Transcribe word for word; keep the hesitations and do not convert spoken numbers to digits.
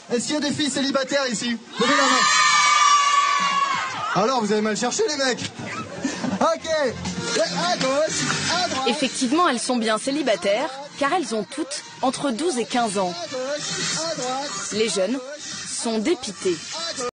Est-ce qu'il y a des filles célibataires ici? Levez la main. Alors, vous avez mal cherché, les mecs. Ok. À gauche, à droite. Effectivement, elles sont bien célibataires, car elles ont toutes entre douze et quinze ans. À gauche, à droite. Les jeunes sont dépités.